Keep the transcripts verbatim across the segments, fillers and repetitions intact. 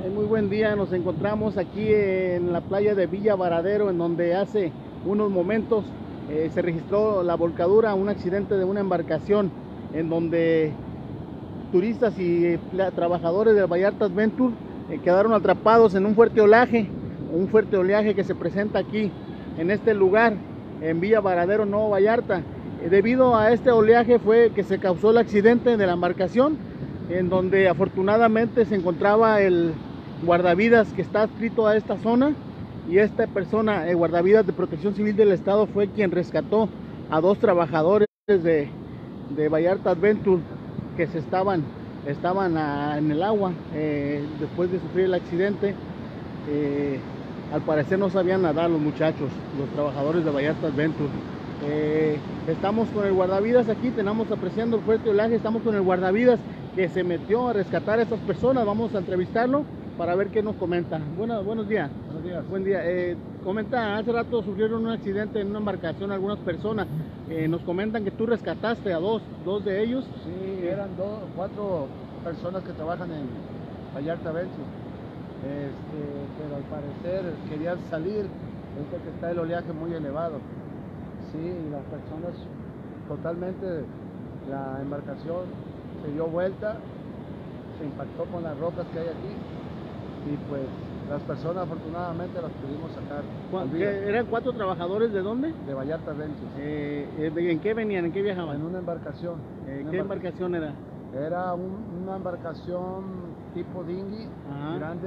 Eh, muy buen día, nos encontramos aquí en la playa de Villa Varadero, en donde hace unos momentos eh, se registró la volcadura, un accidente de una embarcación, en donde turistas y eh, trabajadores de Vallarta Adventure eh, quedaron atrapados en un fuerte oleaje, un fuerte oleaje que se presenta aquí en este lugar, en Villa Varadero, Nuevo Vallarta. Eh, debido a este oleaje fue que se causó el accidente de la embarcación, en donde afortunadamente se encontraba el guardavidas que está adscrito a esta zona, y esta persona, el guardavidas de Protección Civil del Estado, fue quien rescató a dos trabajadores de, de Vallarta Adventure que se estaban, estaban a, en el agua eh, después de sufrir el accidente. Eh, al parecer no sabían nadar los muchachos, los trabajadores de Vallarta Adventure. Eh, estamos con el guardavidas aquí, tenemos apreciando el fuerte oleaje, estamos con el guardavidas que se metió a rescatar a estas personas. Vamos a entrevistarlo para ver qué nos comenta. Bueno, buenos días. Buenos días. Buen día. Eh, comenta, hace rato sufrieron un accidente en una embarcación algunas personas. Eh, nos comentan que tú rescataste a dos, dos de ellos. Sí, eran dos, cuatro personas que trabajan en Vallarta Adventure. Este, pero al parecer querían salir, es porque está el oleaje muy elevado. Sí, y las personas totalmente, la embarcación se dio vuelta, se impactó con las rocas que hay aquí, y pues las personas afortunadamente las pudimos sacar. ¿Eran cuatro trabajadores de dónde? De Vallarta Adventure. Eh, ¿En qué venían? ¿En qué viajaban? En una embarcación. Eh, una ¿Qué embarcación era? Era un, una embarcación tipo dinghy, Ajá. grande,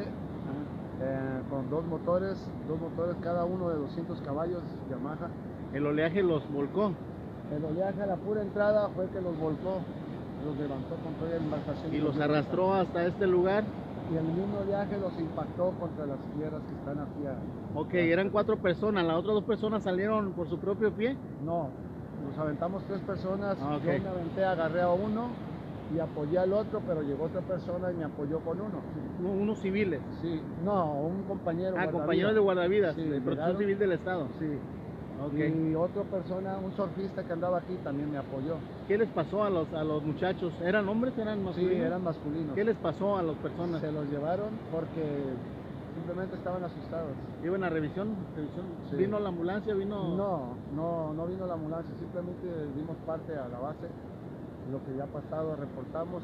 eh, con dos motores, dos motores cada uno de doscientos caballos, Yamaha. El oleaje los volcó. El oleaje a la pura entrada fue que los volcó, los levantó con toda la embarcación. Y los arrastró hasta este lugar. Y el mismo oleaje los impactó contra las piedras que están aquí. A, ok, eran cuatro personas, ¿las otras dos personas salieron por su propio pie? No, nos aventamos tres personas, ah, okay. Yo me aventé, agarré a uno y apoyé al otro, pero llegó otra persona y me apoyó con uno. ¿Unos civiles? Sí, no, un compañero. Ah, compañeros de guardavidas, sí, de Protección Civil del Estado. Sí. Okay. Y otra persona, un surfista que andaba aquí, también me apoyó. ¿Qué les pasó a los, a los muchachos? ¿Eran hombres? ¿Eran masculinos? Sí, eran masculinos. ¿Qué les pasó a las personas? Se los llevaron porque simplemente estaban asustados. ¿Iban a revisión? revisión? Sí. ¿Vino la ambulancia? ¿Vino? No, no, no vino la ambulancia, simplemente dimos parte a la base, lo que ya ha pasado, reportamos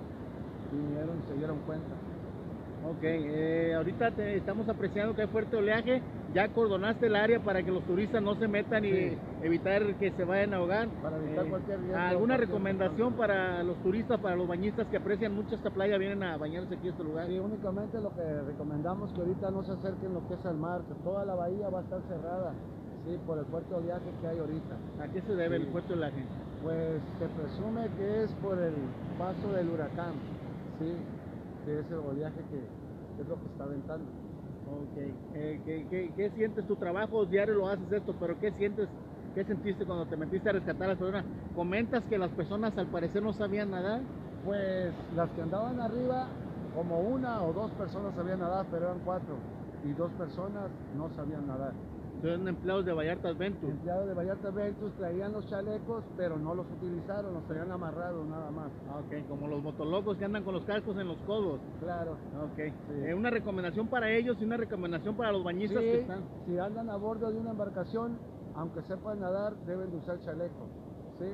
y vinieron y se dieron cuenta. Ok, eh, ahorita te estamos apreciando que hay fuerte oleaje. ¿Ya acordonaste el área para que los turistas no se metan y sí. evitar que se vayan a ahogar? Para evitar eh, cualquier riesgo. ¿Alguna recomendación para los turistas, para los bañistas que aprecian mucho esta playa, vienen a bañarse aquí a este lugar? Sí, únicamente lo que recomendamos que ahorita no se acerquen lo que es al mar, que toda la bahía va a estar cerrada, sí, por el fuerte oleaje que hay ahorita. ¿A qué se debe sí. el fuerte oleaje? Pues se presume que es por el paso del huracán, sí, de ese oleaje que es lo que está aventando. Ok, eh, ¿qué, qué, ¿qué sientes? Tu trabajo diario lo haces esto, pero ¿qué sientes? ¿Qué sentiste cuando te metiste a rescatar a las personas? ¿Comentas que las personas al parecer no sabían nadar? Pues las que andaban arriba, como una o dos personas sabían nadar, pero eran cuatro, y dos personas no sabían nadar. Son empleados de Vallarta Adventure. Empleados de Vallarta Adventure traían los chalecos, pero no los utilizaron, los traían amarrados nada más. Ah, ok, como los motolocos que andan con los cascos en los codos. Claro. Ok. Sí. Eh, una recomendación para ellos y una recomendación para los bañistas sí, que están. Si andan a bordo de una embarcación, aunque sepan nadar, deben de usar chaleco. ¿Sí?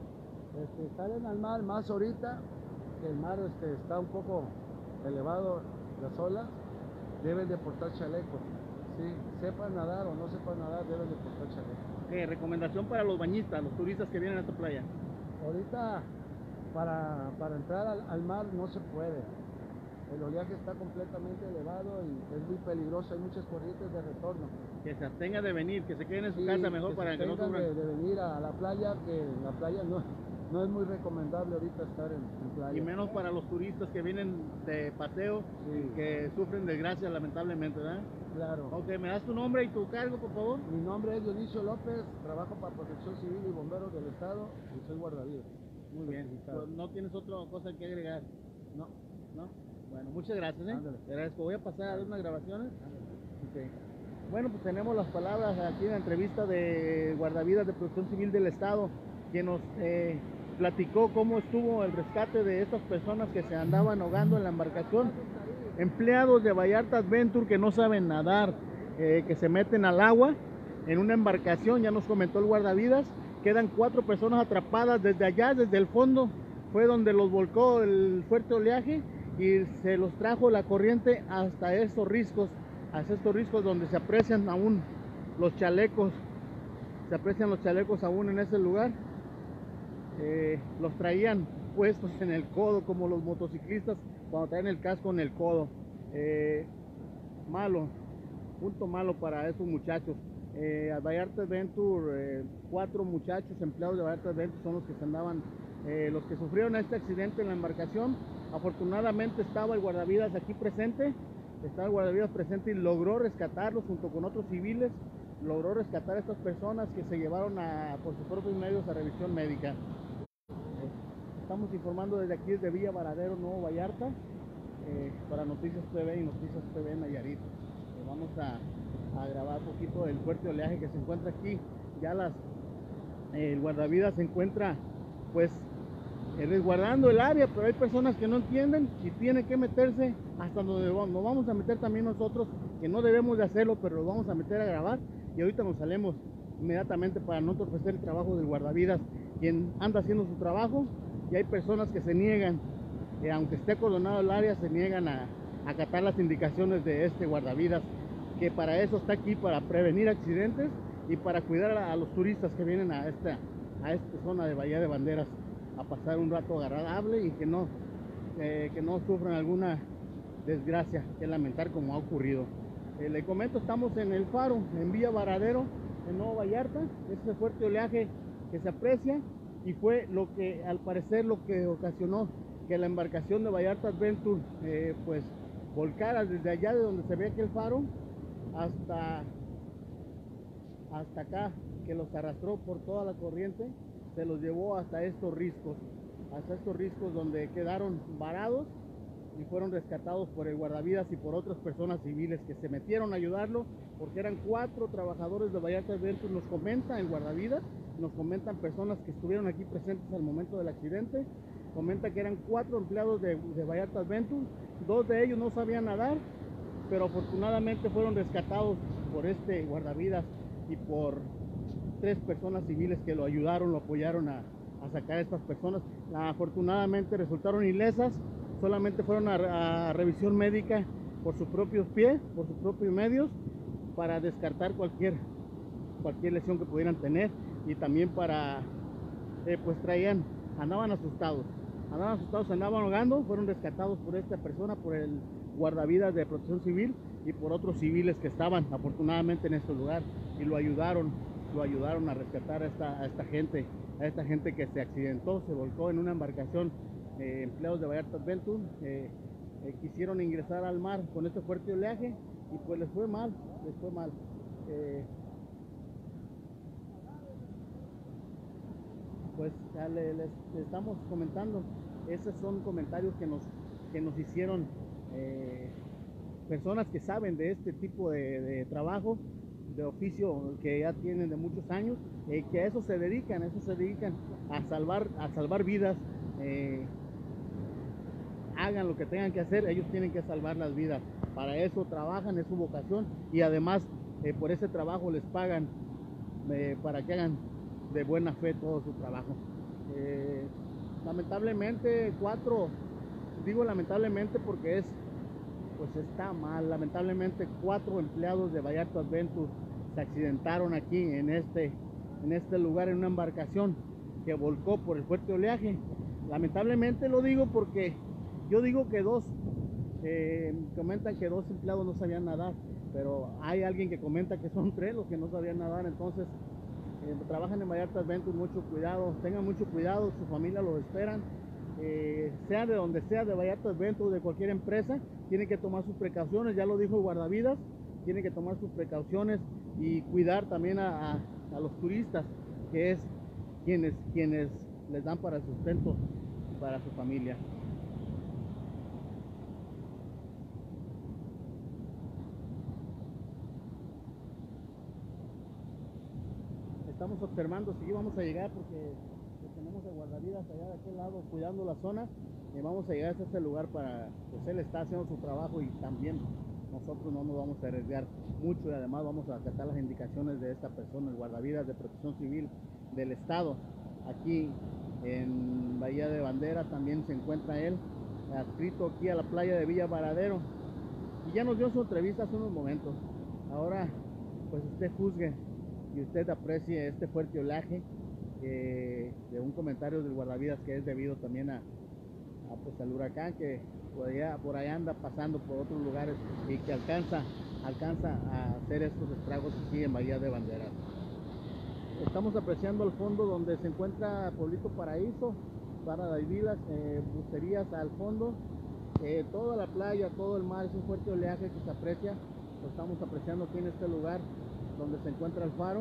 Este, salen al mar, más ahorita, que el mar este, está un poco elevado, las olas, deben de portar chaleco. Sí, sepan nadar o no sepan nadar, deben de portar chaleco. ¿Qué recomendación para los bañistas, los turistas que vienen a esta playa? Ahorita, para, para entrar al, al mar no se puede. El oleaje está completamente elevado y es muy peligroso, hay muchas corrientes de retorno. Que se abstenga de venir, que se queden en su sí, casa mejor que para se que no sufran. De, de venir a la playa, que la playa no, no es muy recomendable ahorita estar en, en playa. Y menos para los turistas que vienen de paseo, sí. que sufren desgracias lamentablemente, ¿verdad? Claro. Ok, ¿me das tu nombre y tu cargo, por favor? Mi nombre es Dionisio López, trabajo para Protección Civil y Bomberos del Estado y soy guardavidas. Muy bien. Pues, ¿no tienes otra cosa que agregar? No. ¿No? Bueno, muchas gracias, ¿eh? Ándale. Te agradezco. Voy a pasar a ver unas grabaciones. Okay. Bueno, pues tenemos las palabras aquí en la entrevista de guardavidas de Protección Civil del Estado, que nos eh, platicó cómo estuvo el rescate de estas personas que se andaban ahogando en la embarcación. Empleados de Vallarta Adventure que no saben nadar, eh, que se meten al agua en una embarcación, ya nos comentó el guardavidas, quedan cuatro personas atrapadas desde allá, desde el fondo, fue donde los volcó el fuerte oleaje y se los trajo la corriente hasta estos riscos, hasta estos riscos donde se aprecian aún los chalecos, se aprecian los chalecos aún en ese lugar. Eh, los traían puestos en el codo como los motociclistas cuando traen el casco en el codo. Eh, malo, punto malo para esos muchachos. Eh, a Vallarta Adventure, eh, cuatro muchachos empleados de Vallarta Adventure son los que se andaban, eh, los que sufrieron este accidente en la embarcación. Afortunadamente estaba el guardavidas aquí presente, estaba el guardavidas presente y logró rescatarlos junto con otros civiles, logró rescatar a estas personas que se llevaron a, por sus propios medios a revisión médica. Estamos informando desde aquí, desde Villa Varadero, Nuevo Vallarta, eh, para Noticias T V y Noticias T V Nayarit. Eh, vamos a, a grabar un poquito del fuerte oleaje que se encuentra aquí. Ya las, eh, el guardavidas se encuentra pues eh, resguardando el área, pero hay personas que no entienden y tienen que meterse hasta donde vamos. Nos vamos a meter también nosotros, que no debemos de hacerlo, pero nos vamos a meter a grabar y ahorita nos salemos inmediatamente para no entorpecer el trabajo del guardavidas, quien anda haciendo su trabajo. Y hay personas que se niegan, eh, aunque esté acordonado el área, se niegan a, a acatar las indicaciones de este guardavidas, que para eso está aquí, para prevenir accidentes y para cuidar a, a los turistas que vienen a esta, a esta zona de Bahía de Banderas a pasar un rato agradable y que no, eh, que no sufran alguna desgracia que lamentar como ha ocurrido. Eh, le comento, estamos en el faro, en Villa Varadero, en Nuevo Vallarta. Ese fuerte oleaje que se aprecia y fue lo que, al parecer, lo que ocasionó que la embarcación de Vallarta Adventure eh, pues volcara desde allá de donde se ve aquel faro hasta hasta acá, que los arrastró por toda la corriente, se los llevó hasta estos riscos, hasta estos riscos donde quedaron varados y fueron rescatados por el guardavidas y por otras personas civiles que se metieron a ayudarlo, porque eran cuatro trabajadores de Vallarta Adventure. Nos comenta el guardavidas, nos comentan personas que estuvieron aquí presentes al momento del accidente, comenta que eran cuatro empleados de, de Vallarta Adventure, dos de ellos no sabían nadar, pero afortunadamente fueron rescatados por este guardavidas y por tres personas civiles que lo ayudaron, lo apoyaron a, a sacar a estas personas. Afortunadamente resultaron ilesas, solamente fueron a, a revisión médica por sus propios pies, por sus propios medios, para descartar cualquier, cualquier lesión que pudieran tener y también para, eh, pues traían, andaban asustados, andaban asustados, andaban ahogando, fueron rescatados por esta persona, por el guardavidas de Protección Civil y por otros civiles que estaban afortunadamente en este lugar y lo ayudaron, lo ayudaron a rescatar a esta, a esta gente, a esta gente que se accidentó, se volcó en una embarcación. Eh, empleados de Vallarta Adventure eh, eh, quisieron ingresar al mar con este fuerte oleaje y pues les fue mal, les fue mal. Eh, pues ya le, les, les estamos comentando, esos son comentarios que nos, que nos hicieron eh, personas que saben de este tipo de, de trabajo, de oficio, que ya tienen de muchos años, eh, que a eso se dedican, a eso se dedican a salvar, a salvar vidas. Eh, hagan lo que tengan que hacer, ellos tienen que salvar las vidas, para eso trabajan, es su vocación y además eh, por ese trabajo les pagan eh, para que hagan de buena fe todo su trabajo. Eh, lamentablemente cuatro, digo lamentablemente porque es, pues está mal, lamentablemente cuatro empleados de Vallarta Adventure se accidentaron aquí en este, en este lugar, en una embarcación que volcó por el fuerte oleaje. Lamentablemente lo digo porque yo digo que dos, eh, comentan que dos empleados no sabían nadar, pero hay alguien que comenta que son tres los que no sabían nadar. Entonces eh, trabajan en Vallarta Adventure, mucho cuidado, tengan mucho cuidado, su familia los esperan, eh, sea de donde sea, de Vallarta Adventure, de cualquier empresa, tienen que tomar sus precauciones, ya lo dijo el guardavidas, tienen que tomar sus precauciones y cuidar también a, a, a los turistas, que es quienes, quienes les dan para el sustento para su familia. Estamos observando si vamos a llegar porque tenemos el guardavidas. guardavidas allá de aquel lado cuidando la zona. Y vamos a llegar hasta este lugar para, pues él está haciendo su trabajo y también nosotros no nos vamos a arriesgar mucho y además vamos a acatar las indicaciones de esta persona, el guardavidas de Protección Civil del estado. Aquí en Bahía de Bandera también se encuentra él, adscrito aquí a la playa de Villa Varadero, y ya nos dio su entrevista hace unos momentos. Ahora pues usted juzgue y usted aprecie este fuerte oleaje eh, de un comentario del guardavidas que es debido también a, a pues, al huracán que por allá, por allá anda pasando por otros lugares y que alcanza, alcanza a hacer estos estragos aquí en Bahía de Bandera. Estamos apreciando al fondo donde se encuentra Pueblito Paraíso, para Daivilas, eh, bucerías al fondo, eh, toda la playa, todo el mar, es un fuerte oleaje que se aprecia. Lo estamos apreciando aquí en este lugar donde se encuentra el faro.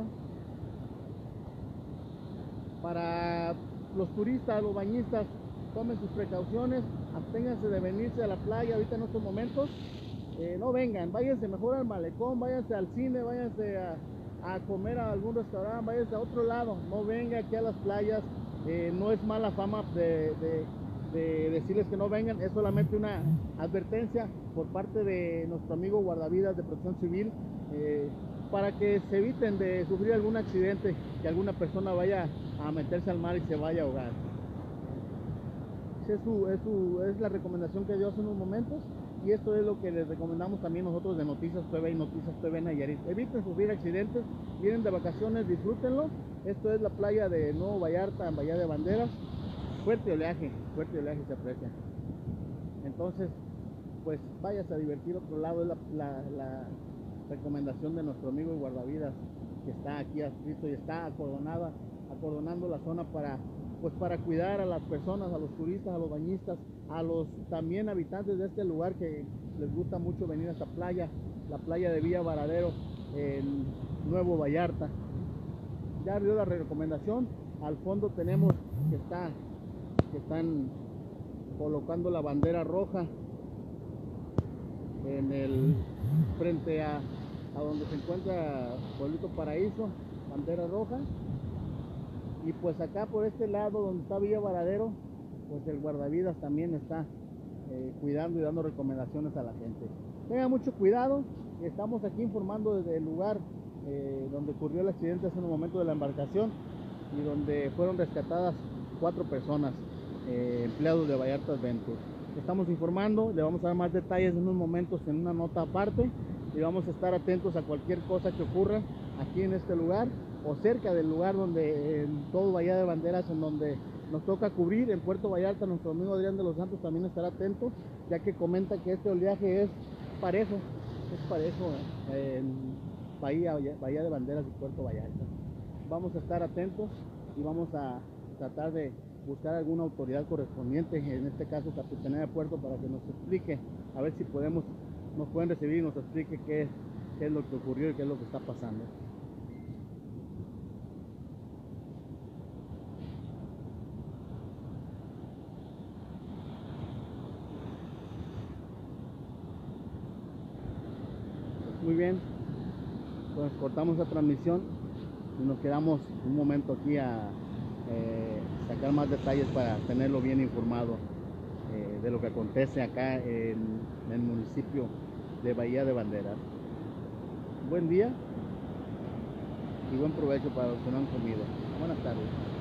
Para los turistas, los bañistas, tomen sus precauciones, absténganse de venirse a la playa ahorita en estos momentos. Eh, no vengan, váyanse mejor al malecón, váyanse al cine, váyanse a, a comer a algún restaurante, váyanse a otro lado. No venga aquí a las playas. Eh, no es mala fama de, de, de decirles que no vengan, es solamente una advertencia por parte de nuestro amigo guardavidas de Protección Civil, eh, para que se eviten de sufrir algún accidente, que alguna persona vaya a meterse al mar y se vaya a ahogar. Es, su, es, su, es la recomendación que dio hace unos momentos, y esto es lo que les recomendamos también nosotros de Noticias T V y Noticias T V Nayarit. Eviten sufrir accidentes, vienen de vacaciones, disfrútenlo. Esto es la playa de Nuevo Vallarta, en Bahía de Banderas. Fuerte oleaje, fuerte oleaje se aprecia. Entonces, pues váyase a divertir a otro lado, es la, la, la recomendación de nuestro amigo el guardavidas que está aquí adscrito y está acordonada, acordonando la zona para, pues para cuidar a las personas, a los turistas, a los bañistas, a los también habitantes de este lugar que les gusta mucho venir a esta playa, la playa de Villa Varadero, en Nuevo Vallarta. Ya dio la recomendación. Al fondo tenemos que está que están colocando la bandera roja en el frente a, a donde se encuentra Pueblito Paraíso, bandera roja. Y pues acá por este lado donde está Villa Varadero, pues el guardavidas también está eh, cuidando y dando recomendaciones a la gente. Tengan mucho cuidado, estamos aquí informando desde el lugar Eh, donde ocurrió el accidente hace un momento de la embarcación y donde fueron rescatadas cuatro personas, eh, empleados de Vallarta Adventure. Estamos informando, le vamos a dar más detalles en unos momentos en una nota aparte, y vamos a estar atentos a cualquier cosa que ocurra aquí en este lugar o cerca del lugar donde en todo Bahía de Banderas, en donde nos toca cubrir. En Puerto Vallarta nuestro amigo Adrián de los Santos también estará atento, ya que comenta que este oleaje es parejo, es parejo eh, en Bahía, Bahía de Banderas y Puerto Vallarta. Vamos a estar atentos y vamos a tratar de buscar alguna autoridad correspondiente, en este caso Capitanía de Puerto, para que nos explique, a ver si podemos, nos pueden recibir y nos explique qué, qué es lo que ocurrió y qué es lo que está pasando. Muy bien, pues cortamos la transmisión y nos quedamos un momento aquí a eh, sacar más detalles para tenerlo bien informado eh, de lo que acontece acá en, en el municipio de Bahía de Banderas. Buen día y buen provecho para los que no han comido. Buenas tardes.